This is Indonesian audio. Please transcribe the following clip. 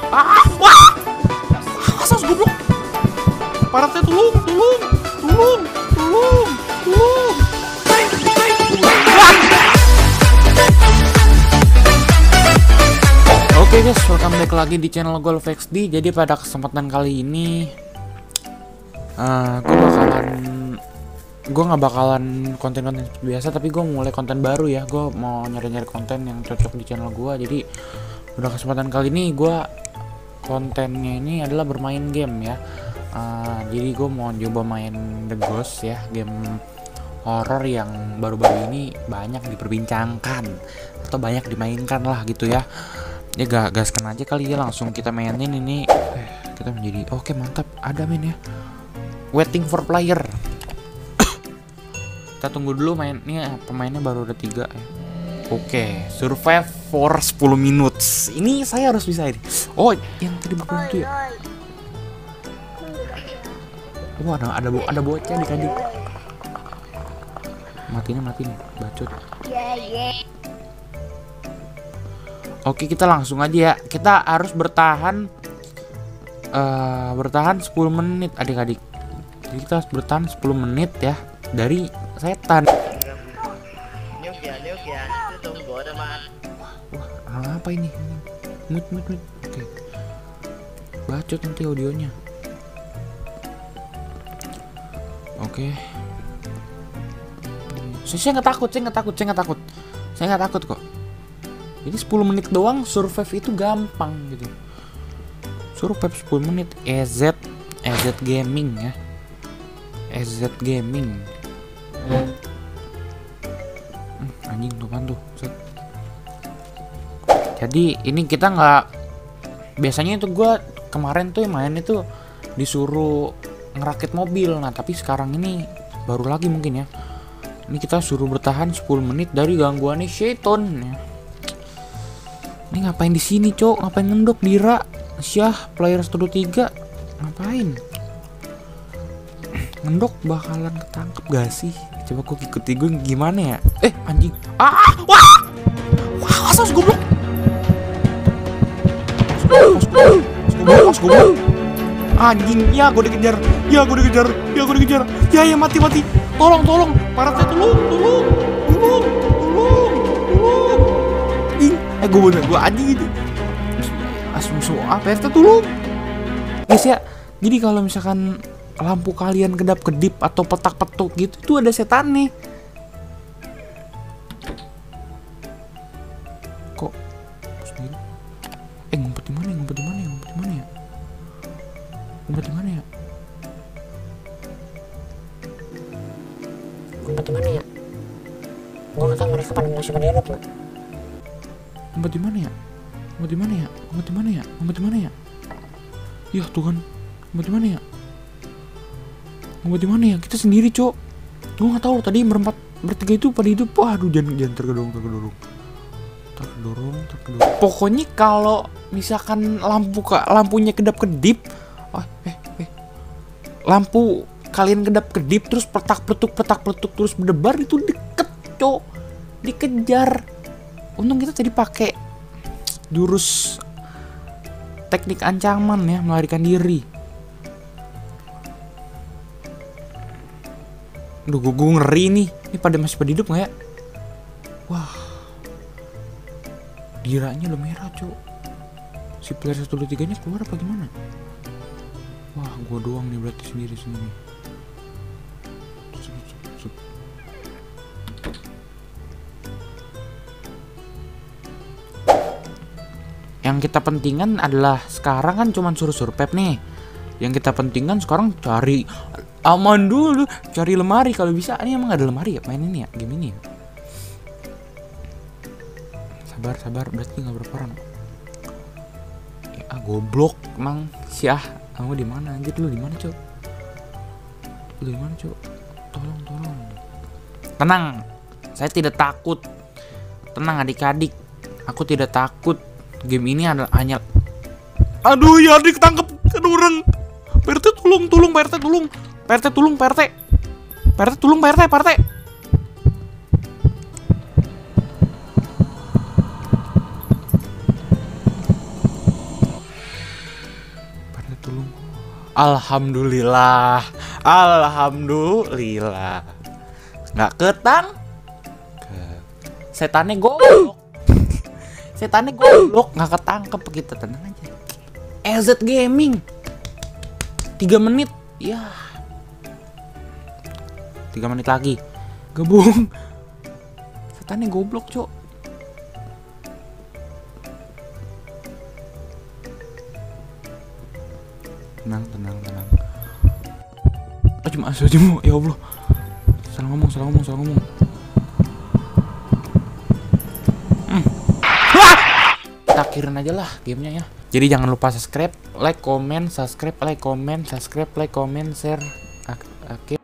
Wah! Asas goblok. Parete tolong. Oke guys, welcome back lagi di channel GolfXD. Jadi pada kesempatan kali ini gue nggak bakalan konten-konten seperti biasa, tapi gue mulai konten baru ya. Gue mau nyari-nyari konten yang cocok di channel gue. Jadi pada kesempatan kali ini gue kontennya ini adalah bermain game ya. Jadi gue mau coba main The Ghost ya, game horror yang baru-baru ini banyak diperbincangkan atau banyak dimainkan lah gitu ya. Ya gaskan aja kali ya, langsung kita mainin ini. Kita menjadi oke, mantap, ada main ya. Waiting for player. Kita tunggu dulu mainnya, pemainnya baru ada 3 ya. Oke, survive for 10 minutes. Ini saya harus bisa ini. Oh, yang tadi berkuntu ya. Wah, ada bocah di tadi. Matiin, bacot. Oke, kita langsung aja ya. Kita harus bertahan 10 menit adik-adik. Jadi kita harus bertahan 10 menit ya dari setan. Wah, apa ini? Mut. Oke. Bacot nanti audionya. Oke. Saya nggak takut kok. Jadi 10 menit doang survive itu gampang gitu. Survive 10 menit. EZ Gaming ya. EZ Gaming. Anjing tuh. Set. Jadi ini kita nggak, biasanya itu gue kemarin tuh main itu disuruh ngerakit mobil. Nah tapi sekarang ini baru lagi mungkin ya. Ini kita suruh bertahan 10 menit dari gangguannya Shaiton ya. Ini ngapain di sini, Cok? Ngapain ngendok Dira? Syah, player 123. Ngapain? Ngendok bakalan ketangkep gak sih? Coba aku ikuti gue gimana ya? Anjing. Wah, asas goblok. Goblok. Anjing, ya gue dikejar. Ya mati. Tolong. Parete tolong. Gue anjing itu. Musuh apa ya, tolong. Guys ya, jadi kalau misalkan lampu kalian kedap-kedip atau petak-petuk gitu, itu ada setan nih. Kok sendiri? Ngumpet di mana ya? Ngumpet di mana ya? Gue gak tau mereka pada masih pada hidup loh. Ngumpet di mana ya? Ya Tuhan, ngumpet di mana ya? Kita sendiri, Cok. Gue nggak tahu tadi bertiga itu pada hidup. Waduh, jangan tergedorong. Pokoknya kalau misalkan lampunya kedap-kedip, lampu kalian kedap-kedip terus petak-petuk terus berdebar, itu deket, Cok. Dikejar. Untung kita tadi pakai jurus teknik ancaman ya, melarikan diri. Duh, gue ngeri nih. Ini masih pada hidup nggak ya? Wah, diranya udah merah, Cok. Si player 123 nya keluar apa gimana? Wah, gue doang nih berarti sendiri. Yang kita pentingkan adalah sekarang kan cuman suruh survive nih. Yang kita pentingkan sekarang cari aman dulu, cari lemari kalau bisa. Ini emang ada lemari ya main ini ya, game ini ya. Sabar, berarti nggak berperan. Goblok emang Syah. Kamu di mana anjir? Lu di mana, Cok? Tolong. Tenang. Saya tidak takut. Tenang adik-adik. Aku tidak takut. Game ini adalah hanya... Aduh ya, adik tangkep kedurang. PRT tolong. PRT. Alhamdulillah. Alhamdulillah. Nggak ketang. Setannya goblok. Setannya goblok, nggak ketangkep kita, tenang aja. EZ Gaming 3 menit. Ya 3 menit lagi. Gabung. Setannya goblok, cok. Tenang. Cuma ya Allah. Salah ngomong. Kita akhirin aja lah gamenya ya. Jadi jangan lupa subscribe, like, comment, share. Oke.